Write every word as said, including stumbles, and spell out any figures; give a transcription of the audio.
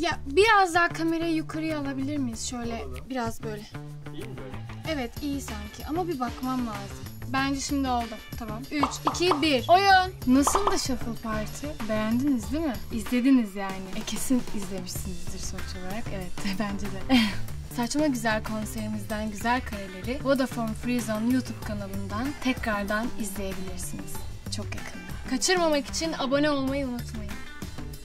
Ya biraz daha kamerayı yukarıya alabilir miyiz? Şöyle Alalım. Biraz böyle. İyi mi böyle? Evet iyi sanki ama bir bakmam lazım. Bence şimdi oldu. Tamam. üç, iki, bir. Oyun. Nasıl da Shuffle Party? Beğendiniz değil mi? İzlediniz yani. E kesin izlemişsinizdir sonuç olarak. Evet bence de. Saçma Güzel konserimizden güzel kareleri Vodafone Freezone YouTube kanalından tekrardan izleyebilirsiniz. Çok yakında. Kaçırmamak için abone olmayı unutmayın.